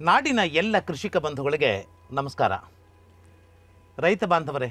ನಾಡಿನ ಎಲ್ಲ ಕೃಷಿಕ ಬಂಧುಗಳಿಗೆ ನಮಸ್ಕಾರ. ರೈತ ಬಾಂಧವರೇ,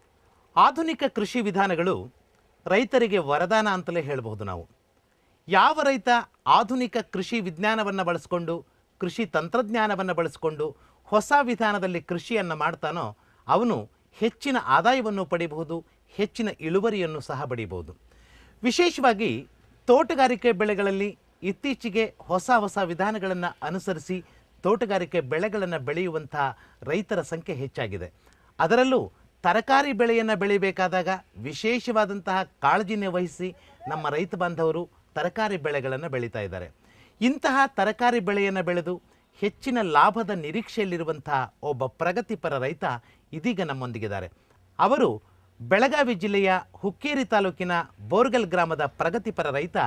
ಆಧುನಿಕ ಕೃಷಿ ವಿಧಾನಗಳು ರೈತರಿಗೆ ವರದಾನ ಅಂತಲೇ ಹೇಳಬಹುದು. ನಾವು ಯಾವ ರೈತ ಆಧುನಿಕ ಕೃಷಿ ವಿಜ್ಞಾನವನ್ನು ಬಳಸಿಕೊಂಡು, ಕೃಷಿ ತಂತ್ರಜ್ಞಾನವನ್ನು ಬಳಸಿಕೊಂಡು ಹೊಸ ವಿಧಾನದಲ್ಲಿ ಕೃಷಿಯನ್ನು ಮಾಡ್ತಾನೋ ಅವನು ಹೆಚ್ಚಿನ ಆದಾಯವನ್ನು ಪಡೆಯಬಹುದು, ಹೆಚ್ಚಿನ ಇಳುವರಿಯನ್ನು ಸಹ ಪಡೆಯಬಹುದು. ವಿಶೇಷವಾಗಿ ತೋಟಗಾರಿಕೆ ಬೆಳೆಗಳಲ್ಲಿ ಇತ್ತೀಚೆಗೆ ಹೊಸ ವಿಧಾನಗಳನ್ನು ಅನುಸರಿಸಿ ತೋಟಗಾರಿಕೆ ಬೆಳೆಗಳನ್ನು ಬೆಳೆಯುವಂಥ ರೈತರ ಸಂಖ್ಯೆ ಹೆಚ್ಚಾಗಿದೆ. ಅದರಲ್ಲೂ ತರಕಾರಿ ಬೆಳೆಯನ್ನು ಬೆಳೆಯಬೇಕಾದಾಗ ವಿಶೇಷವಾದಂತಹ ಕಾಳಜಿನ ವಹಿಸಿ ನಮ್ಮ ರೈತ ಬಾಂಧವರು ತರಕಾರಿ ಬೆಳೆಗಳನ್ನು ಬೆಳೀತಾ ಇದ್ದಾರೆ. ಇಂತಹ ತರಕಾರಿ ಬೆಳೆಯನ್ನು ಬೆಳೆದು ಹೆಚ್ಚಿನ ಲಾಭದ ನಿರೀಕ್ಷೆಯಲ್ಲಿರುವಂತಹ ಒಬ್ಬ ಪ್ರಗತಿಪರ ರೈತ ಇದೀಗ ನಮ್ಮೊಂದಿಗಿದ್ದಾರೆ. ಅವರು ಬೆಳಗಾವಿ ಜಿಲ್ಲೆಯ ಹುಕ್ಕೇರಿ ತಾಲೂಕಿನ ಬೋರ್ಗಲ್ ಗ್ರಾಮದ ಪ್ರಗತಿಪರ ರೈತ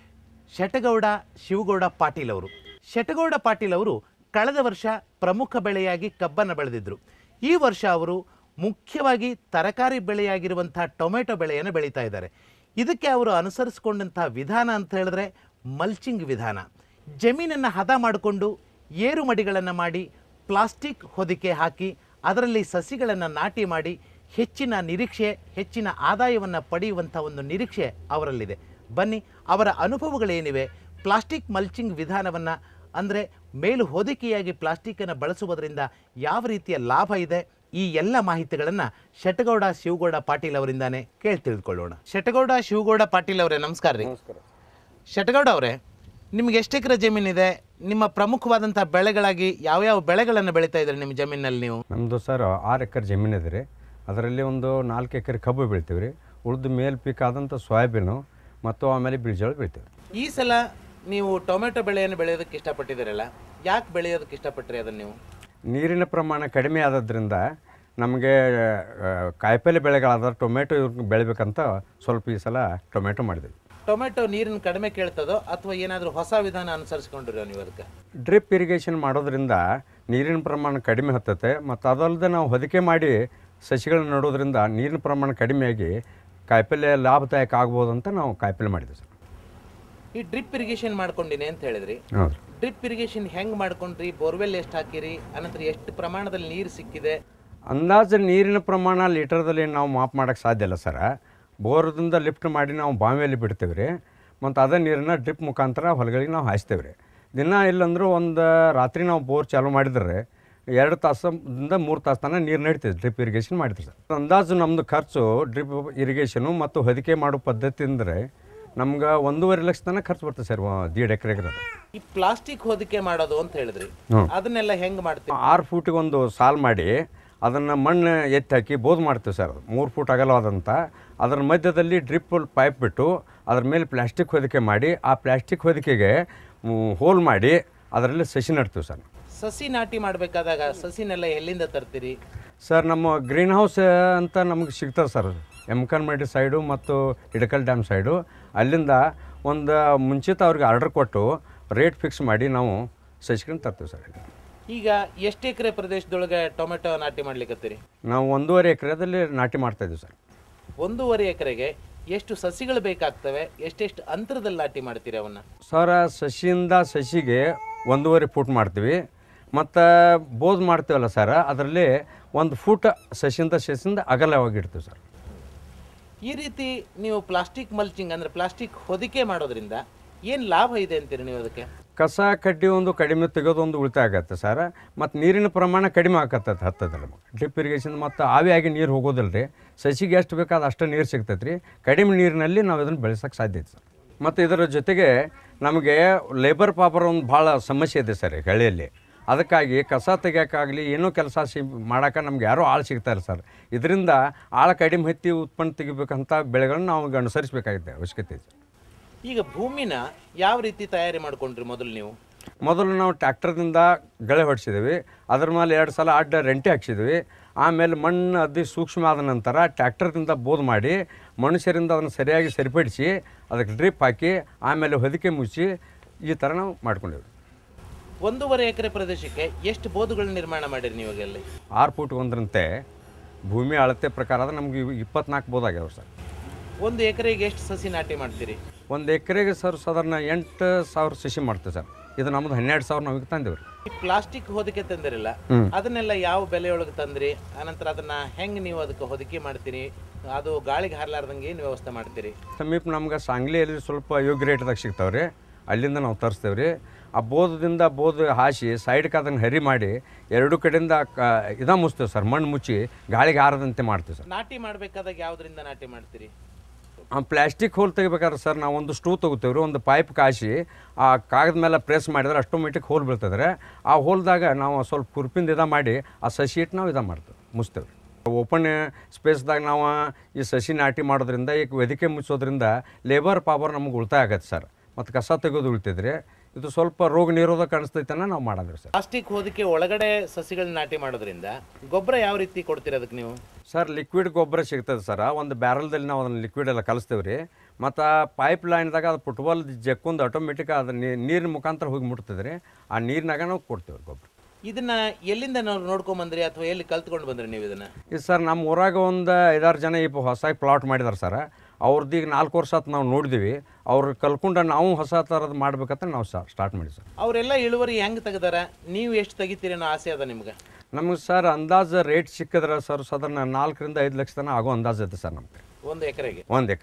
ಶೆಟಗೌಡ ಶಿವಗೌಡ ಪಾಟೀಲ್ ಅವರು. ಶೆಟಗೌಡ ಪಾಟೀಲ್ ಅವರು ಕಳೆದ ವರ್ಷ ಪ್ರಮುಖ ಬೆಳೆಯಾಗಿ ಕಬ್ಬನ್ನು ಬೆಳೆದಿದ್ದರು. ಈ ವರ್ಷ ಅವರು ಮುಖ್ಯವಾಗಿ ತರಕಾರಿ ಬೆಳೆಯಾಗಿರುವಂಥ ಟೊಮೆಟೊ ಬೆಳೆಯನ್ನು ಬೆಳೀತಾ ಇದ್ದಾರೆ. ಇದಕ್ಕೆ ಅವರು ಅನುಸರಿಸಿಕೊಂಡಂಥ ವಿಧಾನ ಅಂತ ಹೇಳಿದ್ರೆ ಮಲ್ಚಿಂಗ್ ವಿಧಾನ. ಜಮೀನನ್ನು ಹದ ಮಾಡಿಕೊಂಡು ಏರು ಮಡಿಗಳನ್ನು ಮಾಡಿ ಪ್ಲಾಸ್ಟಿಕ್ ಹೊದಿಕೆ ಹಾಕಿ ಅದರಲ್ಲಿ ಸಸಿಗಳನ್ನು ನಾಟಿ ಮಾಡಿ ಹೆಚ್ಚಿನ ನಿರೀಕ್ಷೆ, ಹೆಚ್ಚಿನ ಆದಾಯವನ್ನು ಪಡೆಯುವಂಥ ಒಂದು ನಿರೀಕ್ಷೆ ಅವರಲ್ಲಿದೆ. ಬನ್ನಿ, ಅವರ ಅನುಭವಗಳೇನಿವೆ, ಪ್ಲಾಸ್ಟಿಕ್ ಮಲ್ಚಿಂಗ್ ವಿಧಾನವನ್ನು ಅಂದರೆ ಮೇಲು ಹೊದಿಕೆಯಾಗಿ ಪ್ಲಾಸ್ಟಿಕ್ಕನ್ನು ಬಳಸುವುದರಿಂದ ಯಾವ ರೀತಿಯ ಲಾಭ ಇದೆ, ಈ ಎಲ್ಲ ಮಾಹಿತಿಗಳನ್ನು ಶೆಟಗೌಡ ಶಿವಗೌಡ ಪಾಟೀಲ್ ಅವರಿಂದಾನೇ ಕೇಳಿ ತಿಳಿದುಕೊಳ್ಳೋಣ. ಶೆಟಗೌಡ ಶಿವಗೌಡ ಪಾಟೀಲ್ ಅವರೇ, ನಮಸ್ಕಾರ ರೀ. ನಮಸ್ಕಾರ. ಶೆಟಗೌಡ ಅವರೇ, ನಿಮ್ಗೆ ಎಷ್ಟು ಎಕರೆ ಜಮೀನಿದೆ? ನಿಮ್ಮ ಪ್ರಮುಖವಾದಂಥ ಬೆಳೆಗಳಾಗಿ ಯಾವ್ಯಾವ ಬೆಳೆಗಳನ್ನು ಬೆಳೀತಾ ಇದ್ದಾರೆ ನಿಮ್ಮ ಜಮೀನಲ್ಲಿ ನೀವು? ನಮ್ಮದು ಸರ್ 6 ಎಕರೆ ಜಮೀನು ಇದೆ ರೀ. ಅದರಲ್ಲಿ ಒಂದು 4 ಎಕರೆ ಕಬ್ಬು ಬೆಳಿತೀವಿ ರೀ. ಉಳಿದು ಮೇಲ್ ಪೀಕ್ ಆದಂಥ ಸೋಯಾಬೀನು ಮತ್ತು ಆಮೇಲೆ ಬೀಜಗಳು ಬೆಳಿತೀವಿ. ಈ ಸಲ ನೀವು ಟೊಮೆಟೊ ಬೆಳೆಯನ್ನು ಬೆಳೆಯೋದಕ್ಕೆ ಇಷ್ಟಪಟ್ಟಿದ್ದೀರಲ್ಲ, ಯಾಕೆ ಬೆಳೆಯೋದಕ್ಕೆ ಇಷ್ಟಪಟ್ಟರೆ ಅದನ್ನು ನೀವು? ನೀರಿನ ಪ್ರಮಾಣ ಕಡಿಮೆ ಆದದ್ರಿಂದ ನಮಗೆ ಕಾಯಿಪಲ್ಲೆ ಬೆಳೆಗಳಾದ ಟೊಮೆಟೊ ಬೆಳಿಬೇಕಂತ ಸ್ವಲ್ಪ ಈ ಸಲ ಟೊಮೆಟೊ ಮಾಡಿದ್ವಿ. ಟೊಮೆಟೊ ನೀರಿನ ಕಡಿಮೆ ಕೇಳ್ತದೋ ಅಥವಾ ಏನಾದರೂ ಹೊಸ ವಿಧಾನ ಅನುಸರಿಸ್ಕೊಂಡಿರೋ ನೀವು ಅದಕ್ಕೆ? ಡ್ರಿಪ್ ಇರಿಗೇಷನ್ ಮಾಡೋದ್ರಿಂದ ನೀರಿನ ಪ್ರಮಾಣ ಕಡಿಮೆ ಹತ್ತತೆ. ಮತ್ತು ಅದಲ್ಲದೆ ನಾವು ಹೊದಿಕೆ ಮಾಡಿ ಸಸಿಗಳನ್ನ ನೆಡೋದ್ರಿಂದ ನೀರಿನ ಪ್ರಮಾಣ ಕಡಿಮೆಯಾಗಿ ಕಾಯಿಪಲ್ಲೆ ಲಾಭದಾಯಕ ಆಗ್ಬೋದು ಅಂತ ನಾವು ಕಾಯಿಪಲ್ಲೆ ಮಾಡಿದ್ವಿ ಸರ್. ಈ ಡ್ರಿಪ್ ಇರಿಗೇಷನ್ ಮಾಡ್ಕೊಂಡಿನಿ ಅಂತ ಹೇಳಿದ್ರಿ. ಹೌದು. ಡ್ರಿಪ್ ಇರಿಗೇಷನ್ ಹೆಂಗೆ ಮಾಡ್ಕೊಂಡ್ರಿ? ಬೋರ್ವೆಲ್ ಎಷ್ಟು ಹಾಕಿರಿ? ಅನಂತರ ಎಷ್ಟು ಪ್ರಮಾಣದಲ್ಲಿ ನೀರು ಸಿಕ್ಕಿದೆ? ಅಂದಾಜು ನೀರಿನ ಪ್ರಮಾಣ ಲೀಟರ್ದಲ್ಲಿ ನಾವು ಮಾಪ್ ಮಾಡೋಕ್ಕೆ ಸಾಧ್ಯ ಇಲ್ಲ ಸರ. ಬೋರ್ದಿಂದ ಲಿಫ್ಟ್ ಮಾಡಿ ನಾವು ಬಾವಿಯಲ್ಲಿ ಬಿಡ್ತೇವೆ ರೀ. ಮತ್ತು ಅದೇ ನೀರನ್ನ ಡ್ರಿಪ್ ಮುಖಾಂತರ ಹೊಲಗಳಿಗೆ ನಾವು ಹಾಯಿಸ್ತೇವೆ ರೀ. ದಿನ ಇಲ್ಲಂದ್ರೂ ಒಂದು ರಾತ್ರಿ ನಾವು ಬೋರ್ ಚಾಲೂ ಮಾಡಿದ್ರೆ 2 ತಾಸಿಂದ 3 ತಾಸು ತನಕ ನೀರು ನಡೀತದೆ ಡ್ರಿಪ್ ಇರಿಗೇಷನ್ ಮಾಡಿದ್ರಿ ಸರ್. ಅಂದಾಜು ನಮ್ಮದು ಖರ್ಚು ಡ್ರಿಪ್ ಇರಿಗೇಷನು ಮತ್ತು ಹೊದಿಕೆ ಮಾಡೋ ಪದ್ಧತಿ ಅಂದರೆ ನಮ್ಗೆ 1.5 ಲಕ್ಷ ತನಕ ಖರ್ಚು ಬರ್ತದೆ ಸರ್ 1.5 ಎಕರೆಗೆ. ಈ ಪ್ಲಾಸ್ಟಿಕ್ ಹೊದಿಕೆ ಮಾಡೋದು ಅಂತ ಹೇಳಿದ್ರಿ, ಅದನ್ನೆಲ್ಲ ಹೆಂಗೆ ಮಾಡ್ತೀವಿ? 6 ಫೂಟಿಗೆ ಒಂದು ಸಾಲು ಮಾಡಿ ಅದನ್ನು ಮಣ್ಣು ಎತ್ತಿ ಹಾಕಿ ಬೋದ್ ಮಾಡ್ತೀವಿ ಸರ್. 3 ಫೂಟ್ ಅಗಲವಾದಂಥ ಅದರ ಮಧ್ಯದಲ್ಲಿ ಡ್ರಿಪ್ ಪೈಪ್ ಬಿಟ್ಟು ಅದ್ರ ಮೇಲೆ ಪ್ಲಾಸ್ಟಿಕ್ ಹೊದಿಕೆ ಮಾಡಿ ಆ ಪ್ಲಾಸ್ಟಿಕ್ ಹೊದಿಕೆಗೆ ಹೋಲ್ ಮಾಡಿ ಅದರಲ್ಲಿ ಸಸಿ ನಡ್ತೀವಿ ಸರ್. ಸಸಿ ನಾಟಿ ಮಾಡಬೇಕಾದಾಗ ಸಸಿನೆಲ್ಲ ಎಲ್ಲಿಂದ ತರ್ತೀರಿ ಸರ್? ನಮ್ಮ ಗ್ರೀನ್ ಹೌಸ್ ಅಂತ ನಮಗೆ ಸಿಗ್ತದೆ ಸರ್, ಎಮ್ಕನ್ಮಡಿ ಸೈಡು ಮತ್ತು ಇಡಕಲ್ ಡ್ಯಾಮ್ ಸೈಡು. ಅಲ್ಲಿಂದ ಒಂದು ಮುಂಚಿತ ಅವ್ರಿಗೆ ಆರ್ಡರ್ ಕೊಟ್ಟು ರೇಟ್ ಫಿಕ್ಸ್ ಮಾಡಿ ನಾವು ಸಸಿಗಳನ್ನ ತರ್ತೀವಿ ಸರ್. ಈಗ ಎಷ್ಟು ಎಕರೆ ಪ್ರದೇಶದೊಳಗೆ ಟೊಮೆಟೊ ನಾಟಿ ಮಾಡ್ಲಿಕ್ಕತ್ತೀರಿ? ನಾವು 1.5 ಎಕರೆದಲ್ಲಿ ನಾಟಿ ಮಾಡ್ತಾಯಿದ್ದೀವಿ ಸರ್. 1.5 ಎಕರೆಗೆ ಎಷ್ಟು ಸಸಿಗಳು ಬೇಕಾಗ್ತವೆ? ಎಷ್ಟೆಷ್ಟು ಅಂತರದಲ್ಲಿ ನಾಟಿ ಮಾಡ್ತೀರಿ ಅವನ್ನ? ಸರ್, ಸಸಿಯಿಂದ ಸಸಿಗೆ 1.5 ಫೂಟ್ ಮಾಡ್ತೀವಿ. ಮತ್ತು ಬೋದ್ ಮಾಡ್ತೀವಲ್ಲ ಸರ್, ಅದರಲ್ಲಿ 1 ಫೂಟ್ ಸಸಿಯಿಂದ ಅಗಲವಾಗಿಡ್ತೀವಿ ಸರ್. ಈ ರೀತಿ ನೀವು ಪ್ಲಾಸ್ಟಿಕ್ ಮಲ್ಚಿಂಗ್ ಅಂದರೆ ಪ್ಲಾಸ್ಟಿಕ್ ಹೊದಿಕೆ ಮಾಡೋದ್ರಿಂದ ಏನು ಲಾಭ ಇದೆ ಅಂತೀರಿ ನೀವು ಅದಕ್ಕೆ? ಕಸ ಕಡ್ಡಿ ಒಂದು ಕಡಿಮೆ ತೆಗೆಯೋದು ಒಂದು ಉಳಿತಾಯ ಆಗತ್ತೆ ಸರ್. ಮತ್ತು ನೀರಿನ ಪ್ರಮಾಣ ಕಡಿಮೆ ಆಗತ್ತೆ ಹತ್ತದ ನಮಗೆ ಡ್ರಿಪ್ ಇರಿಗೇಷನ್. ಮತ್ತು ಆವಿಯಾಗಿ ನೀರು ಹೋಗೋದಿಲ್ಲ ರೀ. ಸಸಿಗೆ ಎಷ್ಟು ಬೇಕಾದ ಅಷ್ಟು ನೀರು ಸಿಗ್ತೈತೆ ರೀ. ಕಡಿಮೆ ನೀರಿನಲ್ಲಿ ನಾವು ಇದನ್ನು ಬೆಳೆಸೋಕ್ಕೆ ಸಾಧ್ಯ ಐತೆ ಸರ್. ಮತ್ತು ಇದರ ಜೊತೆಗೆ ನಮಗೆ ಲೇಬರ್ ಪಾಪರ್ ಒಂದು ಭಾಳ ಸಮಸ್ಯೆ ಇದೆ ಸರ್ ಹಳ್ಳಿಯಲ್ಲಿ. ಅದಕ್ಕಾಗಿ ಕಸ ತೆಗಿಯೋಕ್ಕಾಗಲಿ ಏನೋ ಕೆಲಸ ಮಾಡೋಕೆ ನಮ್ಗೆ ಯಾರೂ ಆಳು ಸಿಗ್ತಾಯಿಲ್ಲ ಸರ್. ಇದರಿಂದ ಆಳ ಕಡಿಮೆ ಹತ್ತಿ ಉತ್ಪನ್ನ ತೆಗಿಬೇಕಂತ ಬೆಳೆಗಳನ್ನ ನಾವು ಅನುಸರಿಸಬೇಕಾಗಿದೆ ಅವಶ್ಯಕತೆ ಇದೆ. ಈಗ ಭೂಮಿನ ಯಾವ ರೀತಿ ತಯಾರಿ ಮಾಡ್ಕೊಂಡ್ರಿ ಮೊದಲು ನಾವು ಟ್ಯಾಕ್ಟರ್ದಿಂದ ಗಳೆ ಹೊಡಿಸಿದ್ವಿ. ಅದ್ರ ಮೇಲೆ 2 ಸಲ ಅಡ್ಡ ರೆಂಟೆ ಹಾಕ್ಸಿದ್ವಿ. ಆಮೇಲೆ ಮಣ್ಣು ಅತಿ ಸೂಕ್ಷ್ಮ ಆದ ನಂತರ ಟ್ಯಾಕ್ಟರ್ದಿಂದ ಬೋದ್ ಮಾಡಿ ಮನುಷ್ಯರಿಂದ ಅದನ್ನು ಸರಿಯಾಗಿ ಸರಿಪಡಿಸಿ ಅದಕ್ಕೆ ಡ್ರಿಪ್ ಹಾಕಿ ಆಮೇಲೆ ಹೊದಿಕೆ ಮುಚ್ಚಿ ಈ ಥರ ನಾವು ಮಾಡ್ಕೊಂಡಿದ್ವಿ. 1.5 ಎಕರೆ ಪ್ರದೇಶಕ್ಕೆ ಎಷ್ಟು ಬೋಧುಗಳ ನಿರ್ಮಾಣ ಮಾಡಿರಿ ನೀವು? 6 ಫೂಟ್ ಒಂದರಂತೆ ಭೂಮಿ ಅಳತೆ ಪ್ರಕಾರ ನಮ್ಗೆ 24 ಬೋದ್ ಆಗ್ಯಾವ ಸರ್. 1 ಎಕರೆಗೆ ಎಷ್ಟು ಸಸಿ ನಾಟಿ ಮಾಡ್ತೀರಿ? 1 ಎಕರೆಗೆ ಸರ್ ಸಾಧಾರಣ 8,000 ಸಸಿ ಮಾಡ್ತೀವಿ ಸರ್. ಇದು ನಮ್ಮದು 12,000 ನಾವು ತಂದೇವ್ರಿ. ಈ ಪ್ಲಾಸ್ಟಿಕ್ ಹೊದಿಕೆ ತಂದಿರಲ್ಲ, ಅದನ್ನೆಲ್ಲ ಯಾವ ಬೆಲೆಯೊಳಗೆ ತಂದ್ರಿ? ಆನಂತರ ಅದನ್ನ ಹೆಂಗೆ ನೀವು ಅದಕ್ಕೆ ಹೊದಿಕೆ ಮಾಡ್ತೀರಿ? ಅದು ಗಾಳಿಗೆ ಹಾರಲಾರ್ದಂಗೆ ಏನು ವ್ಯವಸ್ಥೆ ಮಾಡ್ತೀರಿ? ಸಮೀಪ ನಮ್ಗೆ ಸಾಂಗ್ಲಿಯಲ್ಲಿ ಸ್ವಲ್ಪ ಯೋಗ್ಯ ರೇಟ್ದಾಗ ಸಿಗ್ತಾವ್ರಿ, ಅಲ್ಲಿಂದ ನಾವು ತರಿಸ್ತೇವ್ರಿ. ಆ ಬೋಧದಿಂದ ಬೋದು ಹಾಸಿ ಸೈಡ್ಗೆ ಅದನ್ನು ಹರಿ ಮಾಡಿ ಎರಡು ಕಡೆಯಿಂದ ಮುಚ್ತೇವೆ ಸರ್, ಮಣ್ಣು ಮುಚ್ಚಿ ಗಾಳಿಗೆ ಹಾರದಂತೆ ಮಾಡ್ತೀವಿ ಸರ್. ನಾಟಿ ಮಾಡಬೇಕಾದಾಗ ಯಾವುದರಿಂದ ನಾಟಿ ಮಾಡ್ತೀರಿ? ಪ್ಲಾಸ್ಟಿಕ್ ಹೋಲ್ ತೆಗಿಬೇಕಾದ್ರೆ ಸರ್ ನಾವು ಒಂದು ಸ್ಟೂ ತೊಗೋತೇವ್ರಿ, ಒಂದು ಪೈಪ್ ಕಾಸಿ ಆ ಕಾಗದ ಮೇಲೆ ಪ್ರೆಸ್ ಮಾಡಿದ್ರೆ ಆಟೋಮೆಟಿಕ್ ಹೋಲ್ ಬೀಳ್ತದ್ರೆ ಆ ಹೋಲ್ದಾಗ ನಾವು ಸ್ವಲ್ಪ ಕುರ್ಪಿಂದ ಮಾಡಿ ಆ ಸಸಿ ಇಟ್ಟು ನಾವು ಮಾಡ್ತೇವೆ, ಮುಚ್ತೇವೆ. ಓಪನ್ ಸ್ಪೇಸ್ದಾಗ ನಾವು ಈ ಸಸಿ ನಾಟಿ ಮಾಡೋದ್ರಿಂದ ಈಗ ವೇದಿಕೆ ಮುಚ್ಚೋದ್ರಿಂದ ಲೇಬರ್ ಪವರ್ ನಮ್ಗೆ ಉಳಿತಾಯ ಆಗತ್ತೆ ಸರ್, ಮತ್ತು ಕಸ ತೆಗೆದು ಉಳಿತಿದ್ರೆ ಇದು ಸ್ವಲ್ಪ ರೋಗ ನಿರೋಧಕ ಅನಿಸ್ತೈತನ ನಾವು ಮಾಡೋದ್ರಿ ಸರ್. ಪ್ಲಾಸ್ಟಿಕ್ ಹೊದಿಕೆ ಒಳಗಡೆ ಸಸಿಗಳನ್ನ ನಾಟಿ ಮಾಡೋದ್ರಿಂದ ಗೊಬ್ಬರ ಯಾವ ರೀತಿ ಕೊಡ್ತೀರಿ ಅದಕ್ಕೆ ನೀವು? ಸರ್ ಲಿಕ್ವಿಡ್ ಗೊಬ್ಬರ ಸಿಗ್ತದೆ ಸರ್, ಒಂದು ಬ್ಯಾರಲ್ದಲ್ಲಿ ನಾವು ಅದನ್ನು ಲಿಕ್ವಿಡ್ ಎಲ್ಲ ಕಲಿಸ್ತೇವೆ ರೀ. ಮತ್ತು ಪೈಪ್ ಲೈನ್ದಾಗ ಅದು ಫುಟ್ಬಾಲ್ ಜಕ್ಕೊಂದು ಆಟೋಮೆಟಿಕ್ ಅದು ನೀರಿನ ಮುಖಾಂತರ ಹೋಗಿ ಮುಟ್ತದೆ ರೀ, ಆ ನೀರಿನಾಗ ನಾವು ಕೊಡ್ತೇವೆ ಗೊಬ್ಬರ. ಇದನ್ನ ಎಲ್ಲಿಂದ ನಾವು ನೋಡ್ಕೊಂಬಂದ್ರಿ ಅಥವಾ ಎಲ್ಲಿ ಕಲ್ತ್ಕೊಂಡು ಬಂದ್ರಿ ನೀವು ಇದನ್ನ? ಇದು ಸರ್ ನಮ್ಮ ಊರಾಗ ಒಂದು 5-6 ಜನ ಈಗ ಹೊಸದಾಗಿ ಪ್ಲಾಟ್ ಮಾಡಿದಾರೆ ಸರ್, ಅವ್ರದ್ದು ಈಗ 4 ವರ್ಷ ಆತು ನಾವು ನೋಡಿದ್ವಿ. ಅವ್ರು ಕಲ್ಕೊಂಡು ನಾವು ಹೊಸ ಥರದ್ದು ಮಾಡ್ಬೇಕಂತ ನಾವು ಸ್ಟಾರ್ಟ್ ಮಾಡಿ ಸರ್. ಅವರೆಲ್ಲ ಇಳುವರಿ ಹೆಂಗೆ ತೆಗೆದಾರ, ನೀವು ಎಷ್ಟು ತೆಗಿತೀರಿ ಅನ್ನೋ ಆಸೆ ಅದ ನಿಮ್ಗೆ? ನಮಗೆ ಸರ್ ಅಂದಾಜು ರೇಟ್ ಸಿಕ್ಕಿದ್ರೆ ಸರ್ ಸಾಧಾರಣ 4 ರಿಂದ 5 ಲಕ್ಷ ತನಕ ಆಗೋ ಅಂದಾಜು ಐತೆ ಸರ್ ನಮಗೆ ಒಂದು ಎಕರೆಗೆ.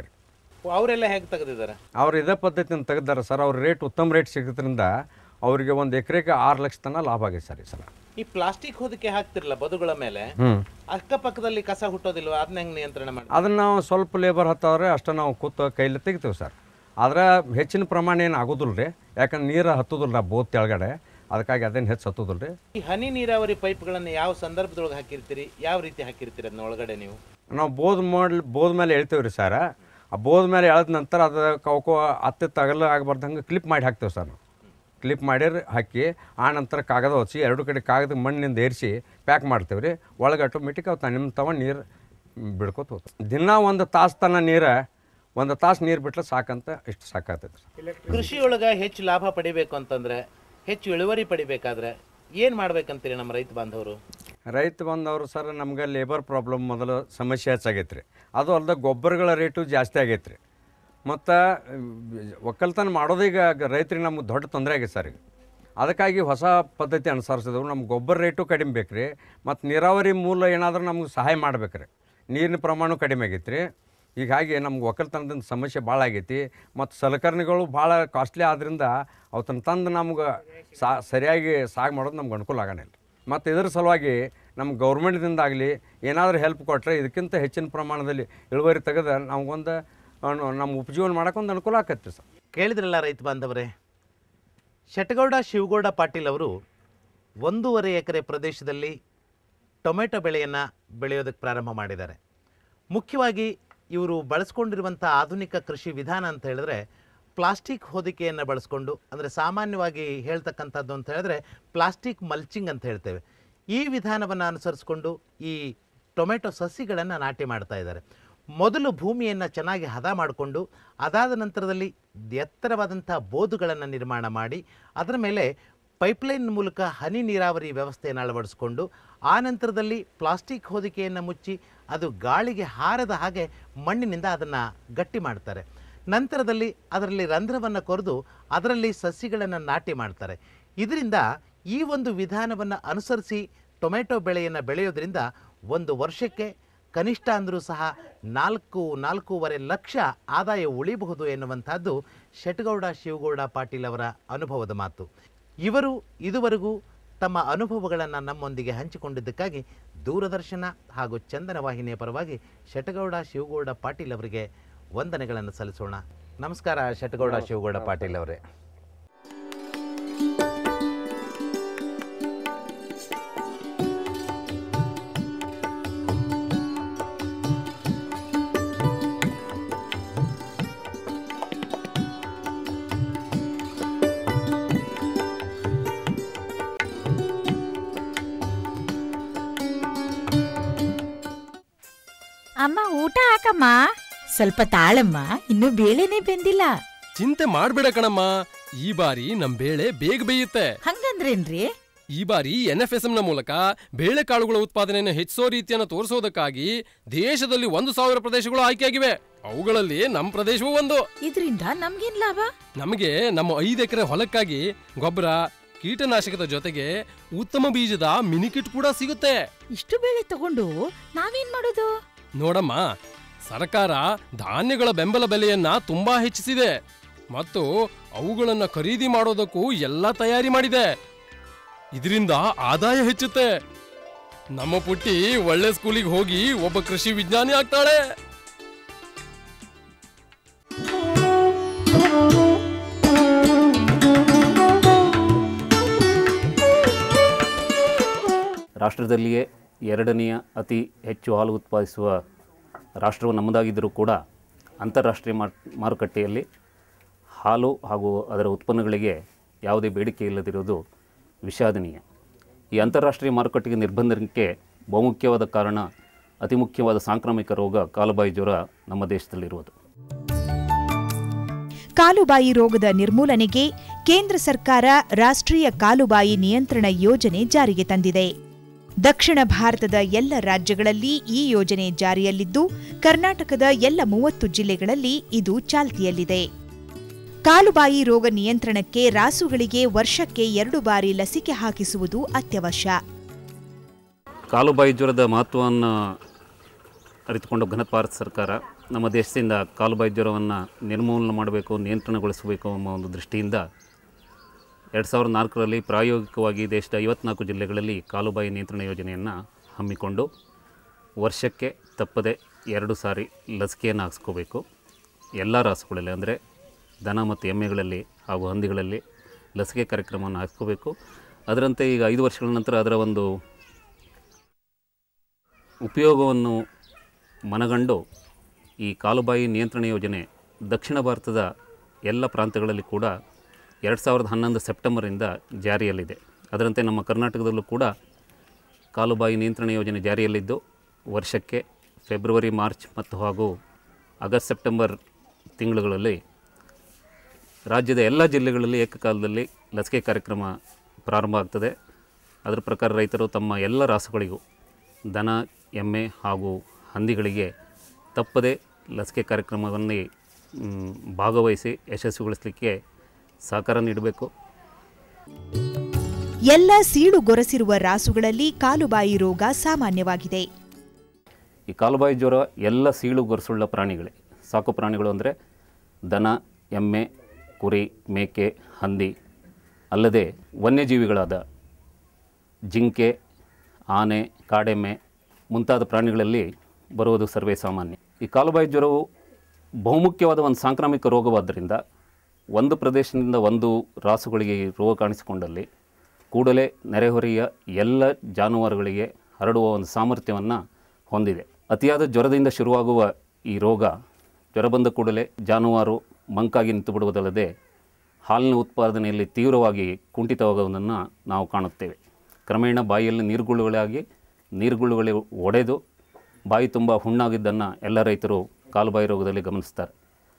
ಅವರೆಲ್ಲ ಹೇಗೆ ತೆಗೆದಿದ್ದಾರೆ? ಅವ್ರು ಇದೇ ಪದ್ಧತಿಯನ್ನು ತೆಗೆದಾರೆ ಸರ್. ಅವ್ರ ರೇಟ್ ಉತ್ತಮ ರೇಟ್ ಸಿಗೋದ್ರಿಂದ ಅವರಿಗೆ ಒಂದು ಎಕರೆಗೆ 6 ಲಕ್ಷ ತನಕ ಲಾಭ ಆಗೈತೆ ಸರ್ ಈ ಸಲ. ಈ ಪ್ಲಾಸ್ಟಿಕ್ ಹೊದಿಕೆ ಹಾಕ್ತಿರಲ್ಲ ಬದುಗಳ ಮೇಲೆ, ಅಕ್ಕಪಕ್ಕದಲ್ಲಿ ಕಸ ಹುಟ್ಟೋದಿಲ್ವ? ಅದನ್ನ ಹೆಂಗೆ ನಿಯಂತ್ರಣ ಮಾಡಿ? ಅದನ್ನ ನಾವು ಸ್ವಲ್ಪ ಲೇಬರ್ ಹತ್ತವ್ರೆ ಅಷ್ಟೇ ನಾವು ಕೂತು ಕೈಲಿ ತೆಗಿತೀವಿ ಸರ್. ಆದ್ರೆ ಹೆಚ್ಚಿನ ಪ್ರಮಾಣ ಏನು ಆಗೋದಿಲ್ಲ ರೀ, ಯಾಕಂದ್ರೆ ನೀರು ಹತ್ತೋದಿಲ್ಲ ಬೋತ್ ಕೆಳಗಡೆ, ಅದಕ್ಕಾಗಿ ಅದೇನು ಹೆಚ್ಚು ಹತ್ತೋದಿಲ್ಲ ರೀ. ಈ ಹನಿ ನೀರಾವರಿ ಪೈಪ್ಗಳನ್ನು ಯಾವ ಸಂದರ್ಭದೊಳಗೆ ಹಾಕಿರ್ತೀರಿ, ಯಾವ ರೀತಿ ಹಾಕಿರ್ತೀರಿ ಅದನ್ನ ಒಳಗಡೆ ನೀವು? ನಾವು ಬೋದ್ ಮೇಲೆ ಹೇಳ್ತೇವೆ ರೀ ಸರ್. ಆ ಬೋದ್ ಮೇಲೆ ಎಳೆದ ನಂತರ ಅದು ಕೌಕೋ ಹತ್ತಿ ತಗಲು ಆಗಬಾರ್ದಂಗೆ ಕ್ಲಿಪ್ ಮಾಡಿ ಹಾಕ್ತೇವೆ ಸರ್ ನಾವು. ಕ್ಲಿಪ್ ಮಾಡಿ ಹಾಕಿ ಆ ನಂತರ ಕಾಗದ ಹೊಚ್ಚಿ 2 ಕಡೆ ಕಾಗದ ಮಣ್ಣಿನಿಂದ ಏರಿಸಿ ಪ್ಯಾಕ್ ಮಾಡ್ತೇವೆ ರೀ. ಒಳಗೆ ಆಟೋಮೆಟಿಕ್ ಅವು ನಿಮ್ಮ ನೀರು ಬಿಡ್ಕೋತ ಹೋಗ್ತದೆ. ದಿನ 1 ತಾಸು ತನಕ ಒಂದು ತಾಸು ನೀರು ಬಿಟ್ಟರೆ ಸಾಕಂತ ಇಷ್ಟು ಸಾಕಾಗ್ತೈತೆ ಸರ್. ಕೃಷಿಯೊಳಗೆ ಹೆಚ್ಚು ಲಾಭ ಪಡಿಬೇಕು ಅಂತಂದರೆ, ಹೆಚ್ಚು ಇಳುವರಿ ಪಡಿಬೇಕಾದ್ರೆ ಏನು ಮಾಡ್ಬೇಕಂತೀರಿ ನಮ್ಮ ರೈತ ಬಾಂಧವರು? ಸರ್ ನಮ್ಗೆ ಲೇಬರ್ ಪ್ರಾಬ್ಲಮ್ ಮೊದಲು ಸಮಸ್ಯೆ ಹೆಚ್ಚಾಗೈತೆ ರೀ. ಅದು ಅಲ್ಲದೆ ಗೊಬ್ಬರಗಳ ರೇಟು ಜಾಸ್ತಿ ಆಗೈತೆ ರೀ. ಮತ್ತು ಒಕ್ಕಲ್ತನ ಮಾಡೋದೀಗ ರೈತರಿಗೆ ನಮ್ಗೆ ದೊಡ್ಡ ತೊಂದರೆ ಆಗೈತೆ ಸರ್ ಈಗ. ಅದಕ್ಕಾಗಿ ಹೊಸ ಪದ್ಧತಿ ಅನುಸರಿಸಿದವು. ನಮ್ಗೆ ಗೊಬ್ಬರ ರೇಟು ಕಡಿಮೆ ಬೇಕು ರೀ, ಮತ್ತು ನೀರಾವರಿ ಮೂಲ ಏನಾದರೂ ನಮ್ಗೆ ಸಹಾಯ ಮಾಡ್ಬೇಕು ರೀ. ನೀರಿನ ಪ್ರಮಾಣ ಕಡಿಮೆ ಆಗೈತೆ ರೀ. ಹೀಗಾಗಿ ನಮ್ಗೆ ಒಕ್ಕಲ್ತನದಿಂದ ಸಮಸ್ಯೆ ಭಾಳ ಆಗೈತಿ. ಮತ್ತು ಸಲಕರಣೆಗಳು ಭಾಳ ಕಾಸ್ಟ್ಲಿ ಆದ್ದರಿಂದ ಅವತ್ತನ್ನ ತಂದು ನಮ್ಗೆ ಸರಿಯಾಗಿ ಸಾగు ಮಾಡೋದು ನಮ್ಗೆ ಅನುಕೂಲ ಆಗೋಣಿಲ್ಲ. ಮತ್ತು ಇದರ ಸಲುವಾಗಿ ನಮ್ಗೆ ಗೌರ್ಮೆಂಟ್ದಿಂದ ಆಗಲಿ ಏನಾದರೂ ಹೆಲ್ಪ್ ಕೊಟ್ಟರೆ ಇದಕ್ಕಿಂತ ಹೆಚ್ಚಿನ ಪ್ರಮಾಣದಲ್ಲಿ ಇಳುವರಿ ತೆಗೆದು ನಮಗೊಂದು ನಮ್ಮ ಉಪಜೀವನ ಮಾಡೋಕ್ಕೊಂದು ಅನುಕೂಲ ಆಕತ್ತೆ ಸರ್. ಕೇಳಿದ್ರಲ್ಲ ರೈತ ಬಾಂಧವರೇ, ಶೆಟ್ಟಗೌಡ ಶಿವಗೌಡ ಪಾಟೀಲ್ ಅವರು 1.5 ಎಕರೆ ಪ್ರದೇಶದಲ್ಲಿ ಟೊಮೆಟೊ ಬೆಳೆಯನ್ನು ಬೆಳೆಯೋದಕ್ಕೆ ಪ್ರಾರಂಭ ಮಾಡಿದ್ದಾರೆ. ಮುಖ್ಯವಾಗಿ ಇವರು ಬಳಸ್ಕೊಂಡಿರುವಂಥ ಆಧುನಿಕ ಕೃಷಿ ವಿಧಾನ ಅಂತ ಹೇಳಿದ್ರೆ ಪ್ಲಾಸ್ಟಿಕ್ ಹೊದಿಕೆಯನ್ನು ಬಳಸ್ಕೊಂಡು, ಅಂದರೆ ಸಾಮಾನ್ಯವಾಗಿ ಹೇಳ್ತಕ್ಕಂಥದ್ದು ಅಂತ ಹೇಳಿದ್ರೆ ಪ್ಲಾಸ್ಟಿಕ್ ಮಲ್ಚಿಂಗ್ ಅಂತ ಹೇಳ್ತೇವೆ. ಈ ವಿಧಾನವನ್ನು ಅನುಸರಿಸ್ಕೊಂಡು ಈ ಟೊಮೆಟೊ ಸಸಿಗಳನ್ನು ನಾಟಿ ಮಾಡ್ತಾ ಇದ್ದಾರೆ. ಮೊದಲು ಭೂಮಿಯನ್ನು ಚೆನ್ನಾಗಿ ಹದ ಮಾಡಿಕೊಂಡು ಅದಾದ ನಂತರದಲ್ಲಿ ಎತ್ತರವಾದಂಥ ಬೋದುಗಳನ್ನು ನಿರ್ಮಾಣ ಮಾಡಿ ಅದರ ಮೇಲೆ ಪೈಪ್ಲೈನ್ ಮೂಲಕ ಹನಿ ನೀರಾವರಿ ವ್ಯವಸ್ಥೆಯನ್ನು ಅಳವಡಿಸ್ಕೊಂಡು ಆ ನಂತರದಲ್ಲಿ ಪ್ಲಾಸ್ಟಿಕ್ ಹೊದಿಕೆಯನ್ನು ಮುಚ್ಚಿ ಅದು ಗಾಳಿಗೆ ಹಾರದ ಹಾಗೆ ಮಣ್ಣಿನಿಂದ ಅದನ್ನು ಗಟ್ಟಿ ಮಾಡ್ತಾರೆ. ನಂತರದಲ್ಲಿ ಅದರಲ್ಲಿ ರಂಧ್ರವನ್ನು ಕೊರೆದು ಅದರಲ್ಲಿ ಸಸಿಗಳನ್ನು ನಾಟಿ ಮಾಡ್ತಾರೆ. ಇದರಿಂದ ಈ ಒಂದು ವಿಧಾನವನ್ನು ಅನುಸರಿಸಿ ಟೊಮೆಟೊ ಬೆಳೆಯನ್ನು ಬೆಳೆಯೋದ್ರಿಂದ 1 ವರ್ಷಕ್ಕೆ ಕನಿಷ್ಠ ಅಂದರೂ ಸಹ 4-4.5 ಲಕ್ಷ ಆದಾಯ ಉಳಿಬಹುದು ಎನ್ನುವಂಥದ್ದು ಶೆಟ್ಟಗೌಡ ಶಿವಗೌಡ ಪಾಟೀಲ್ ಅವರ ಅನುಭವದ ಮಾತು. ಇವರು ಇದುವರೆಗೂ ತಮ್ಮ ಅನುಭವಗಳನ್ನು ನಮ್ಮೊಂದಿಗೆ ಹಂಚಿಕೊಂಡಿದ್ದಕ್ಕಾಗಿ ದೂರದರ್ಶನ ಹಾಗೂ ಚಂದನ ವಾಹಿನಿಯ ಪರವಾಗಿ ಶೆಟ್ಟಗೌಡ ಶಿವಗೌಡ ಪಾಟೀಲ್ ಅವರಿಗೆ ವಂದನೆಗಳನ್ನು ಸಲ್ಲಿಸೋಣ. ನಮಸ್ಕಾರ ಶೆಟ್ಟಗೌಡ ಶಿವಗೌಡ ಪಾಟೀಲ್ ಅವರೇ. ಅಮ್ಮ ಊಟ ಹಾಕಮ್ಮ. ಸ್ವಲ್ಪ ತಾಳಮ್ಮ, ಇನ್ನು ಬೇಳೆನೇ ಬೆಂದಿಲ್ಲ. ಚಿಂತೆ ಮಾಡ್ಬೇಡ ಕಣಮ್ಮ, ಈ ಬಾರಿ ನಮ್ ಬೇಳೆ ಬೇಗ ಬೇಯುತ್ತೆ. ಹಂಗಂದ್ರೇನ್ರಿ? ಈ ಬಾರಿ NFSM ಮೂಲಕ ಬೇಳೆಕಾಳುಗಳ ಉತ್ಪಾದನೆಯನ್ನು ಹೆಚ್ಚಿಸೋ ರೀತಿಯನ್ನು ತೋರಿಸೋದಕ್ಕಾಗಿ ದೇಶದಲ್ಲಿ 1,000 ಪ್ರದೇಶಗಳು ಆಯ್ಕೆಯಾಗಿವೆ. ಅವುಗಳಲ್ಲಿ ನಮ್ಮ ಪ್ರದೇಶವೂ ಒಂದು. ಇದರಿಂದ ನಮ್ಗೇನ್ ಲಾಭ? ನಮಗೆ ನಮ್ಮ 5 ಎಕರೆ ಹೊಲಕ್ಕಾಗಿ ಗೊಬ್ಬರ, ಕೀಟನಾಶಕದ ಜೊತೆಗೆ ಉತ್ತಮ ಬೀಜದ ಮಿನಿಕಿಟ್ ಕೂಡ ಸಿಗುತ್ತೆ. ಇಷ್ಟು ಬೆಳೆ ತಗೊಂಡು ನಾವೇನ್ ಮಾಡೋದು? ನೋಡಮ್ಮ, ಸರ್ಕಾರ ಧಾನ್ಯಗಳ ಬೆಂಬಲ ಬೆಲೆಯನ್ನ ತುಂಬಾ ಹೆಚ್ಚಿಸಿದೆ ಮತ್ತು ಅವುಗಳನ್ನ ಖರೀದಿ ಮಾಡೋದಕ್ಕೂ ಎಲ್ಲ ತಯಾರಿ ಮಾಡಿದೆ. ಇದರಿಂದ ಆದಾಯ ಹೆಚ್ಚುತ್ತೆ. ನಮ್ಮ ಪುಟ್ಟಿ ಒಳ್ಳೆ ಸ್ಕೂಲಿಗೆ ಹೋಗಿ ಒಬ್ಬ ಕೃಷಿ ವಿಜ್ಞಾನಿ ಆಗ್ತಾಳೆ. ರಾಷ್ಟ್ರದಲ್ಲಿಯೇ 2ನೇ ಅತಿ ಹೆಚ್ಚು ಹಾಲು ಉತ್ಪಾದಿಸುವ ರಾಷ್ಟ್ರವು ನಮ್ಮದಾಗಿದ್ದರೂ ಕೂಡ ಅಂತಾರಾಷ್ಟ್ರೀಯ ಮಾರುಕಟ್ಟೆಯಲ್ಲಿ ಹಾಲು ಹಾಗೂ ಅದರ ಉತ್ಪನ್ನಗಳಿಗೆ ಯಾವುದೇ ಬೇಡಿಕೆ ಇಲ್ಲದಿರುವುದು ವಿಷಾದನೀಯ. ಈ ಅಂತಾರಾಷ್ಟ್ರೀಯ ಮಾರುಕಟ್ಟೆಗೆ ನಿರ್ಬಂಧಕ್ಕೆ ಬಹುಮುಖ್ಯವಾದ ಕಾರಣ ಅತಿ ಮುಖ್ಯವಾದ ಸಾಂಕ್ರಾಮಿಕ ರೋಗ ಕಾಲುಬಾಯಿ ಜ್ವರ ನಮ್ಮ ದೇಶದಲ್ಲಿರುವುದು. ಕಾಲುಬಾಯಿ ರೋಗದ ನಿರ್ಮೂಲನೆಗೆ ಕೇಂದ್ರ ಸರ್ಕಾರ ರಾಷ್ಟ್ರೀಯ ಕಾಲುಬಾಯಿ ನಿಯಂತ್ರಣ ಯೋಜನೆ ಜಾರಿಗೆ ತಂದಿದೆ. ದಕ್ಷಿಣ ಭಾರತದ ಎಲ್ಲ ರಾಜ್ಯಗಳಲ್ಲಿ ಈ ಯೋಜನೆ ಜಾರಿಯಲ್ಲಿದ್ದು, ಕರ್ನಾಟಕದ ಎಲ್ಲ 30 ಜಿಲ್ಲೆಗಳಲ್ಲಿ ಇದು ಚಾಲ್ತಿಯಲ್ಲಿದೆ. ಕಾಲುಬಾಯಿ ರೋಗ ನಿಯಂತ್ರಣಕ್ಕೆ ರಾಸುಗಳಿಗೆ ವರ್ಷಕ್ಕೆ 2 ಬಾರಿ ಲಸಿಕೆ ಹಾಕಿಸುವುದು ಅತ್ಯವಶ್ಯ. ಕಾಲುಬಾಯಿ ಜ್ವರದ ಮಹತ್ವವನ್ನು ಅರಿತುಕೊಂಡು ಭಾರತ ಸರ್ಕಾರ ನಮ್ಮ ದೇಶದಿಂದ ಕಾಲುಬಾಯಿ ಜ್ವರವನ್ನು ನಿರ್ಮೂಲನೆ ಮಾಡಬೇಕು, ನಿಯಂತ್ರಣಗೊಳಿಸಬೇಕು ಎಂಬ ಒಂದು ದೃಷ್ಟಿಯಿಂದ 2004ರಲ್ಲಿ ಪ್ರಾಯೋಗಿಕವಾಗಿ ದೇಶದ 54 ಜಿಲ್ಲೆಗಳಲ್ಲಿ ಕಾಲುಬಾಯಿ ನಿಯಂತ್ರಣ ಯೋಜನೆಯನ್ನು ಹಮ್ಮಿಕೊಂಡು ವರ್ಷಕ್ಕೆ ತಪ್ಪದೆ 2 ಸಾರಿ ಲಸಿಕೆಯನ್ನು ಹಾಕಿಸ್ಕೋಬೇಕು. ಎಲ್ಲ ರಾಸುಗಳಲ್ಲಿ ಅಂದರೆ ದನ ಮತ್ತು ಎಮ್ಮೆಗಳಲ್ಲಿ ಹಾಗೂ ಹಂದಿಗಳಲ್ಲಿ ಲಸಿಕೆ ಕಾರ್ಯಕ್ರಮವನ್ನು ಹಾಕಿಸ್ಕೋಬೇಕು. ಅದರಂತೆ ಈಗ 5 ವರ್ಷಗಳ ನಂತರ ಅದರ ಒಂದು ಉಪಯೋಗವನ್ನು ಮನಗಂಡು ಈ ಕಾಲುಬಾಯಿ ನಿಯಂತ್ರಣ ಯೋಜನೆ ದಕ್ಷಿಣ ಭಾರತದ ಎಲ್ಲ ಪ್ರಾಂತ್ಯಗಳಲ್ಲಿ ಕೂಡ 2011 ಸೆಪ್ಟೆಂಬರಿಂದ ಜಾರಿಯಲ್ಲಿದೆ. ಅದರಂತೆ ನಮ್ಮ ಕರ್ನಾಟಕದಲ್ಲೂ ಕೂಡ ಕಾಲುಬಾಯಿ ನಿಯಂತ್ರಣ ಯೋಜನೆ ಜಾರಿಯಲ್ಲಿದ್ದು, ವರ್ಷಕ್ಕೆ ಫೆಬ್ರವರಿ, ಮಾರ್ಚ್ ಮತ್ತು ಹಾಗೂ ಆಗಸ್ಟ್, ಸೆಪ್ಟೆಂಬರ್ ತಿಂಗಳುಗಳಲ್ಲಿ ರಾಜ್ಯದ ಎಲ್ಲ ಜಿಲ್ಲೆಗಳಲ್ಲಿ ಏಕಕಾಲದಲ್ಲಿ ಲಸಿಕೆ ಕಾರ್ಯಕ್ರಮ ಪ್ರಾರಂಭ ಆಗ್ತದೆ. ಅದರ ಪ್ರಕಾರ ರೈತರು ತಮ್ಮ ಎಲ್ಲ ರಾಸುಗಳಿಗೂ ದನ, ಎಮ್ಮೆ ಹಾಗೂ ಹಂದಿಗಳಿಗೆ ತಪ್ಪದೆ ಲಸಿಕೆ ಕಾರ್ಯಕ್ರಮವನ್ನು ಭಾಗವಹಿಸಿ ಯಶಸ್ವಿಗೊಳಿಸಲಿಕ್ಕೆ ಸಹಕಾರ ನೀಡಬೇಕು. ಎಲ್ಲ ಸೀಳುಗೊರಸಿರುವ ರಾಸುಗಳಲ್ಲಿ ಕಾಲುಬಾಯಿ ರೋಗ ಸಾಮಾನ್ಯವಾಗಿದೆ. ಈ ಕಾಲುಬಾಯಿ ಜ್ವರ ಎಲ್ಲ ಸೀಳುಗೊರಸುಳ್ಳ ಪ್ರಾಣಿಗಳೇ. ಸಾಕು ಪ್ರಾಣಿಗಳು ಅಂದರೆ ದನ, ಎಮ್ಮೆ, ಕುರಿ, ಮೇಕೆ, ಹಂದಿ ಅಲ್ಲದೆ ವನ್ಯಜೀವಿಗಳಾದ ಜಿಂಕೆ, ಆನೆ, ಕಾಡೆಮ್ಮೆ ಮುಂತಾದ ಪ್ರಾಣಿಗಳಲ್ಲಿ ಬರುವುದು ಸರ್ವೇ ಸಾಮಾನ್ಯ. ಈ ಕಾಲುಬಾಯಿ ಜ್ವರವು ಬಹುಮುಖ್ಯವಾದ ಒಂದು ಸಾಂಕ್ರಾಮಿಕ ರೋಗವಾದ್ದರಿಂದ ಒಂದು ಪ್ರದೇಶದಿಂದ ಒಂದು ರಾಸುಗಳಿಗೆ ರೋಗ ಕಾಣಿಸಿಕೊಂಡಲ್ಲಿ ಕೂಡಲೇ ನೆರೆಹೊರೆಯ ಎಲ್ಲ ಜಾನುವಾರುಗಳಿಗೆ ಹರಡುವ ಒಂದು ಸಾಮರ್ಥ್ಯವನ್ನು ಹೊಂದಿದೆ. ಅತಿಯಾದ ಜ್ವರದಿಂದ ಶುರುವಾಗುವ ಈ ರೋಗ ಜ್ವರ ಬಂದ ಕೂಡಲೇ ಜಾನುವಾರು ಮಂಕಾಗಿ ನಿಂತು ಬಿಡುವುದಲ್ಲದೆ ಹಾಲಿನ ಉತ್ಪಾದನೆಯಲ್ಲಿ ತೀವ್ರವಾಗಿ ಕುಂಠಿತವಾಗುವುದನ್ನು ನಾವು ಕಾಣುತ್ತೇವೆ. ಕ್ರಮೇಣ ಬಾಯಿಯಲ್ಲಿ ನೀರುಗುಳ್ಳುಗಳೇ ಒಡೆದು ಬಾಯಿ ತುಂಬ ಹುಣ್ಣಾಗಿದ್ದನ್ನು ಎಲ್ಲ ರೈತರು ಕಾಲುಬಾಯಿ ರೋಗದಲ್ಲಿ ಗಮನಿಸ್ತಾರೆ.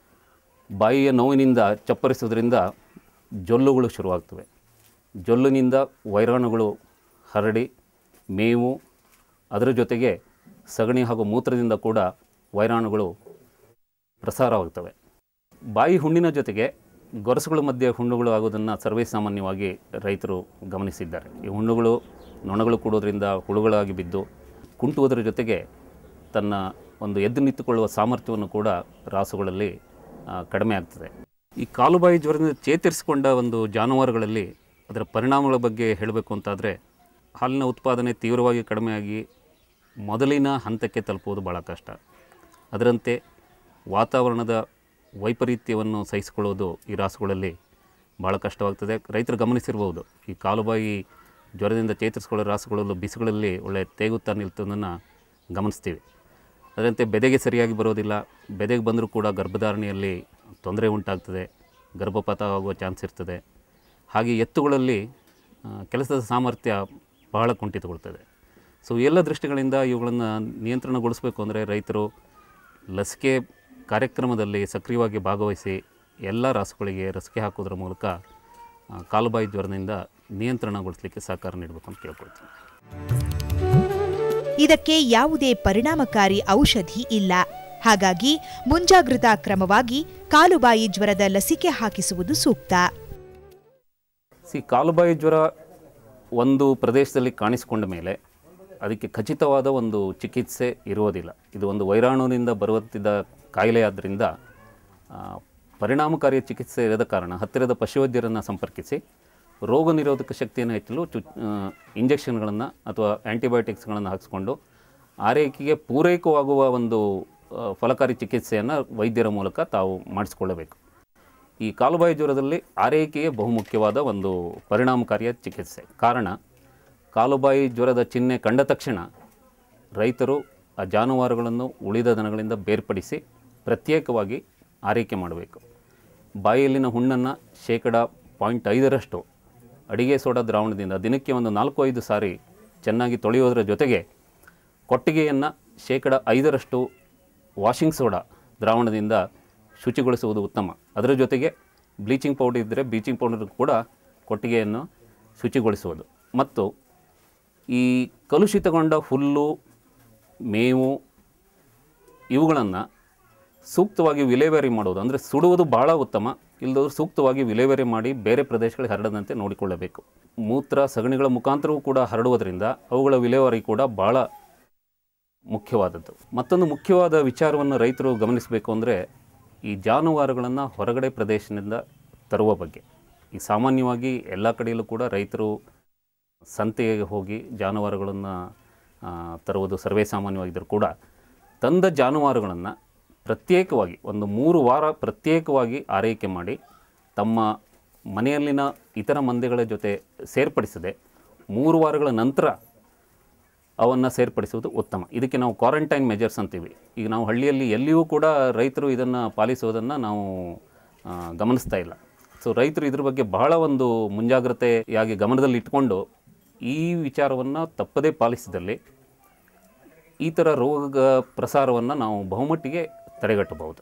ಬಾಯಿಯ ನೋವಿನಿಂದ ಚಪ್ಪರಿಸುವುದರಿಂದ ಜೊಲ್ಲುಗಳು ಶುರುವಾಗ್ತವೆ. ಜೊಲ್ಲಿನಿಂದ ವೈರಾಣುಗಳು ಹರಡಿ ಮೇವು, ಅದರ ಜೊತೆಗೆ ಸಗಣಿ ಹಾಗೂ ಮೂತ್ರದಿಂದ ಕೂಡ ವೈರಾಣುಗಳು ಪ್ರಸಾರವಾಗ್ತವೆ. ಬಾಯಿ ಹುಣ್ಣಿನ ಜೊತೆಗೆ ಗೊರಸುಗಳ ಮಧ್ಯೆ ಹುಣ್ಣುಗಳು ಆಗುವುದನ್ನು ಸರ್ವೇ ಸಾಮಾನ್ಯವಾಗಿ ರೈತರು ಗಮನಿಸಿದ್ದಾರೆ. ಈ ಹುಣ್ಣುಗಳು ನೊಣಗಳು ಕೂಡೋದ್ರಿಂದ ಹುಳುಗಳಾಗಿ ಬಿದ್ದು ಕುಂಟುವುದರ ಜೊತೆಗೆ ತನ್ನ ಒಂದು ಎದ್ದು ನಿಂತುಕೊಳ್ಳುವ ಸಾಮರ್ಥ್ಯವನ್ನು ಕೂಡ ರಾಸುಗಳಲ್ಲಿ ಕಡಿಮೆ ಆಗ್ತದೆ. ಈ ಕಾಲುಬಾಯಿ ಜ್ವರದಿಂದ ಚೇತರಿಸಿಕೊಂಡ ಒಂದು ಜಾನುವಾರುಗಳಲ್ಲಿ ಅದರ ಪರಿಣಾಮಗಳ ಬಗ್ಗೆ ಹೇಳಬೇಕು ಅಂತಾದರೆ, ಹಾಲಿನ ಉತ್ಪಾದನೆ ತೀವ್ರವಾಗಿ ಕಡಿಮೆಯಾಗಿ ಮೊದಲಿನ ಹಂತಕ್ಕೆ ತಲುಪುವುದು ಭಾಳ ಕಷ್ಟ. ಅದರಂತೆ ವಾತಾವರಣದ ವೈಪರೀತ್ಯವನ್ನು ಸಹಿಸಿಕೊಳ್ಳೋದು ಈ ರಾಸುಗಳಲ್ಲಿ ಭಾಳ ಕಷ್ಟವಾಗ್ತದೆ. ರೈತರು ಗಮನಿಸಿರ್ಬೋದು, ಈ ಕಾಲುಬಾಯಿ ಜ್ವರದಿಂದ ಚೇತರಿಸಿಕೊಳ್ಳೋ ರಾಸುಗಳಲ್ಲೂ ಬಿಸಿಗಳಲ್ಲಿ ಒಳ್ಳೆಯ ತೇಗುತ್ತಾ ನಿಲ್ತುವುದನ್ನು ಗಮನಿಸ್ತೀವಿ. ಅದರಂತೆ ಬೆದೆಗೆ ಸರಿಯಾಗಿ ಬರೋದಿಲ್ಲ. ಬೆದೆಗೆ ಬಂದರೂ ಕೂಡ ಗರ್ಭಧಾರಣೆಯಲ್ಲಿ ತೊಂದರೆ ಉಂಟಾಗ್ತದೆ, ಗರ್ಭಪಾತ ಆಗುವ ಚಾನ್ಸ್ ಇರ್ತದೆ. ಹಾಗೆ ಎತ್ತುಗಳಲ್ಲಿ ಕೆಲಸದ ಸಾಮರ್ಥ್ಯ ಬಹಳ ಕುಂಠಿತಗೊಳ್ತದೆ. ಸೊ ಎಲ್ಲ ದೃಷ್ಟಿಗಳಿಂದ ಇವುಗಳನ್ನು ನಿಯಂತ್ರಣಗೊಳಿಸಬೇಕು ಅಂದರೆ ರೈತರು ಲಸಿಕೆ ಕಾರ್ಯಕ್ರಮದಲ್ಲಿ ಸಕ್ರಿಯವಾಗಿ ಭಾಗವಹಿಸಿ ಎಲ್ಲ ರಾಸುಗಳಿಗೆ ಲಸಿಕೆ ಹಾಕೋದ್ರ ಮೂಲಕ ಕಾಲುಬಾಯಿ ಜ್ವರದಿಂದ ನಿಯಂತ್ರಣಗೊಳಿಸಲಿಕ್ಕೆ ಸಹಕಾರ ನೀಡಬೇಕು ಅಂತ ಕೇಳ್ಕೊಳ್ತೀನಿ. ಇದಕ್ಕೆ ಯಾವುದೇ ಪರಿಣಾಮಕಾರಿ ಔಷಧಿ ಇಲ್ಲ. ಹಾಗಾಗಿ ಮುಂಜಾಗ್ರತಾ ಕ್ರಮವಾಗಿ ಕಾಲುಬಾಯಿ ಜ್ವರದ ಲಸಿಕೆ ಹಾಕಿಸುವುದು ಸೂಕ್ತ. ಕಾಲುಬಾಯಿ ಜ್ವರ ಒಂದು ಪ್ರದೇಶದಲ್ಲಿ ಕಾಣಿಸಿಕೊಂಡ ಮೇಲೆ ಅದಕ್ಕೆ ಖಚಿತವಾದ ಒಂದು ಚಿಕಿತ್ಸೆ ಇರುವುದಿಲ್ಲ. ಇದು ಒಂದು ವೈರಾಣುವಿನಿಂದ ಬರುತ್ತಿದ್ದ ಕಾಯಿಲೆಯಾದ್ದರಿಂದ ಪರಿಣಾಮಕಾರಿ ಚಿಕಿತ್ಸೆ ಇರದ ಕಾರಣ ಹತ್ತಿರದ ಪಶುವೈದ್ಯರನ್ನು ಸಂಪರ್ಕಿಸಿ ರೋಗ ನಿರೋಧಕ ಶಕ್ತಿಯನ್ನು ಹೆಚ್ಚಲು ಇಂಜೆಕ್ಷನ್ಗಳನ್ನು ಅಥವಾ ಆ್ಯಂಟಿಬಯೋಟಿಕ್ಸ್ಗಳನ್ನು ಹಾಕಿಸ್ಕೊಂಡು ಆರೈಕೆಗೆ ಪೂರೈಕವಾಗುವ ಒಂದು ಫಲಕಾರಿ ಚಿಕಿತ್ಸೆಯನ್ನು ವೈದ್ಯರ ಮೂಲಕ ತಾವು ಮಾಡಿಸಿಕೊಳ್ಳಬೇಕು. ಈ ಕಾಲುಬಾಯಿ ಜ್ವರದಲ್ಲಿ ಆರೈಕೆಯೇ ಬಹುಮುಖ್ಯವಾದ ಒಂದು ಪರಿಣಾಮಕಾರಿಯ ಚಿಕಿತ್ಸೆ. ಕಾರಣ, ಕಾಲುಬಾಯಿ ಜ್ವರದ ಚಿಹ್ನೆ ಕಂಡ ತಕ್ಷಣ ರೈತರು ಆ ಜಾನುವಾರುಗಳನ್ನು ಉಳಿದ ದನಗಳಿಂದ ಬೇರ್ಪಡಿಸಿ ಪ್ರತ್ಯೇಕವಾಗಿ ಆರೈಕೆ ಮಾಡಬೇಕು. ಬಾಯಿಯಲ್ಲಿನ ಹುಣ್ಣನ್ನು 0.5% ಅಡಿಗೆ ಸೋಡಾ ದ್ರಾವಣದಿಂದ ದಿನಕ್ಕೆ ಒಂದು 4-5 ಸಾರಿ ಚೆನ್ನಾಗಿ ತೊಳೆಯೋದರ ಜೊತೆಗೆ ಕೊಟ್ಟಿಗೆಯನ್ನು 5% ವಾಷಿಂಗ್ ಸೋಡಾ ದ್ರಾವಣದಿಂದ ಶುಚಿಗೊಳಿಸುವುದು ಉತ್ತಮ. ಅದರ ಜೊತೆಗೆ ಬ್ಲೀಚಿಂಗ್ ಪೌಡರ್ ಇದ್ದರೆ ಬ್ಲೀಚಿಂಗ್ ಪೌಡರ್ ಕೂಡ ಕೊಟ್ಟಿಗೆಯನ್ನು ಶುಚಿಗೊಳಿಸುವುದು. ಮತ್ತು ಈ ಕಲುಷಿತಗೊಂಡ ಹುಲ್ಲು, ಮೇವು ಇವುಗಳನ್ನು ಸೂಕ್ತವಾಗಿ ವಿಲೇವಾರಿ ಮಾಡೋದು, ಅಂದರೆ ಸುಡುವುದು ಭಾಳ ಉತ್ತಮ. ಇಲ್ಲದವರು ಸೂಕ್ತವಾಗಿ ವಿಲೇವಾರಿ ಮಾಡಿ ಬೇರೆ ಪ್ರದೇಶಗಳಿಗೆ ಹರಡದಂತೆ ನೋಡಿಕೊಳ್ಳಬೇಕು. ಮೂತ್ರ, ಸಗಣಿಗಳ ಮುಖಾಂತರವೂ ಕೂಡ ಹರಡುವುದರಿಂದ ಅವುಗಳ ವಿಲೇವಾರಿ ಕೂಡ ಭಾಳ ಮುಖ್ಯವಾದದ್ದು. ಮತ್ತೊಂದು ಮುಖ್ಯವಾದ ವಿಚಾರವನ್ನು ರೈತರು ಗಮನಿಸಬೇಕು ಅಂದರೆ ಈ ಜಾನುವಾರುಗಳನ್ನು ಹೊರಗಡೆ ಪ್ರದೇಶದಿಂದ ತರುವ ಬಗ್ಗೆ. ಈ ಸಾಮಾನ್ಯವಾಗಿ ಎಲ್ಲ ಕಡೆಯಲ್ಲೂ ಕೂಡ ರೈತರು ಸಂತೆಗೆ ಹೋಗಿ ಜಾನುವಾರುಗಳನ್ನು ತರುವುದು ಸರ್ವೇ ಸಾಮಾನ್ಯವಾಗಿದ್ದರೂ ಕೂಡ ತಂದ ಜಾನುವಾರುಗಳನ್ನು ಪ್ರತ್ಯೇಕವಾಗಿ ಒಂದು 3 ವಾರ ಪ್ರತ್ಯೇಕವಾಗಿ ಆರೈಕೆ ಮಾಡಿ ತಮ್ಮ ಮನೆಯಲ್ಲಿನ ಇತರ ಮಂದೆಗಳ ಜೊತೆ ಸೇರ್ಪಡಿಸದೆ 3 ವಾರಗಳ ನಂತರ ಅವನ್ನು ಸೇರ್ಪಡಿಸುವುದು ಉತ್ತಮ. ಇದಕ್ಕೆ ನಾವು ಕ್ವಾರಂಟೈನ್ ಮೆಜರ್ಸ್ ಅಂತೀವಿ. ಈಗ ನಾವು ಹಳ್ಳಿಯಲ್ಲಿ ಎಲ್ಲಿಯೂ ಕೂಡ ರೈತರು ಇದನ್ನು ಪಾಲಿಸುವುದನ್ನು ನಾವು ಗಮನಿಸ್ತಾ ಇಲ್ಲ. ಸೊ ರೈತರು ಇದ್ರ ಬಗ್ಗೆ ಬಹಳ ಒಂದು ಮುಂಜಾಗ್ರತೆಯಾಗಿ ಗಮನದಲ್ಲಿ ಇಟ್ಕೊಂಡು ಈ ವಿಚಾರವನ್ನು ತಪ್ಪದೇ ಪಾಲಿಸಿದಲ್ಲಿ ಈ ಥರ ರೋಗ ಪ್ರಸಾರವನ್ನು ನಾವು ಬಹುಮಟ್ಟಿಗೆ ತಡೆಗಟ್ಟಬಹುದು.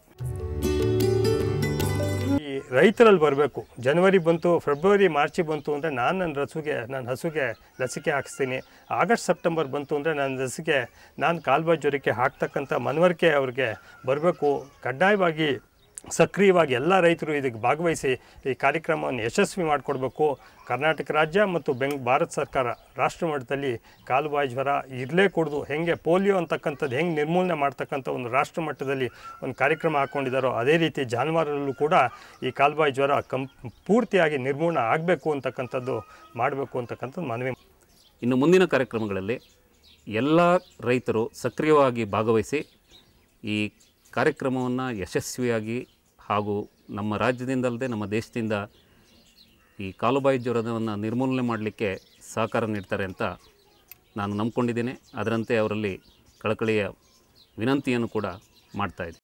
ಈ ರೈತರಲ್ಲಿ ಬರಬೇಕು. ಜನವರಿ ಬಂತು, ಫೆಬ್ರವರಿ, ಮಾರ್ಚಿ ಬಂತು ಅಂದರೆ ನನ್ನ ಹಸುಗೆ ಲಸಿಕೆ ಹಾಕಿಸ್ತೀನಿ. ಆಗಸ್ಟ್, ಸೆಪ್ಟೆಂಬರ್ ಬಂತು ಅಂದರೆ ನಾನು ಕಾಲುಬಾಯಿ ಜ್ವರಕ್ಕೆ ಹಾಕ್ತಕ್ಕಂಥ ಮನವರಿಕೆ ಅವ್ರಿಗೆ ಬರಬೇಕು. ಕಡ್ಡಾಯವಾಗಿ ಸಕ್ರಿಯವಾಗಿ ಎಲ್ಲ ರೈತರು ಇದಕ್ಕೆ ಭಾಗವಹಿಸಿ ಈ ಕಾರ್ಯಕ್ರಮವನ್ನು ಯಶಸ್ವಿ ಮಾಡಿಕೊಡ್ಬೇಕು. ಕರ್ನಾಟಕ ರಾಜ್ಯ ಮತ್ತು ಭಾರತ ಸರ್ಕಾರ ರಾಷ್ಟ್ರ ಮಟ್ಟದಲ್ಲಿ ಕಾಲುಬಾಯಿ ಜ್ವರ ಇರಲೇಕೂಡ್ದು, ಹೆಂಗೆ ಪೋಲಿಯೋ ಅಂತಕ್ಕಂಥದ್ದು ಹೆಂಗೆ ನಿರ್ಮೂಲನೆ ಮಾಡ್ತಕ್ಕಂಥ ಒಂದು ರಾಷ್ಟ್ರ ಮಟ್ಟದಲ್ಲಿ ಒಂದು ಕಾರ್ಯಕ್ರಮ ಹಾಕ್ಕೊಂಡಿದ್ದಾರೋ ಅದೇ ರೀತಿ ಜಾನುವಾರಲ್ಲೂ ಕೂಡ ಈ ಕಾಲುಬಾಯಿ ಜ್ವರ ಪೂರ್ತಿಯಾಗಿ ನಿರ್ಮೂಲನೆ ಆಗಬೇಕು ಅಂತಕ್ಕಂಥದ್ದು ಮಾಡಬೇಕು ಅಂತಕ್ಕಂಥದ್ದು ಮನವಿ. ಇನ್ನು ಮುಂದಿನ ಕಾರ್ಯಕ್ರಮಗಳಲ್ಲಿ ಎಲ್ಲ ರೈತರು ಸಕ್ರಿಯವಾಗಿ ಭಾಗವಹಿಸಿ ಈ ಕಾರ್ಯಕ್ರಮವನ್ನು ಯಶಸ್ವಿಯಾಗಿ ಹಾಗೂ ನಮ್ಮ ರಾಜ್ಯದಿಂದಲ್ಲದೆ ನಮ್ಮ ದೇಶದಿಂದ ಈ ಕಾಲುಬಾಯಿ ಜ್ವರವನ್ನು ನಿರ್ಮೂಲನೆ ಮಾಡಲಿಕ್ಕೆ ಸಹಕಾರ ನೀಡ್ತಾರೆ ಅಂತ ನಾನು ನಂಬ್ಕೊಂಡಿದ್ದೇನೆ. ಅದರಂತೆ ಅವರಲ್ಲಿ ಕಳಕಳಿಯ ವಿನಂತಿಯನ್ನು ಕೂಡ ಮಾಡ್ತಾಯಿದ್ದೀನಿ.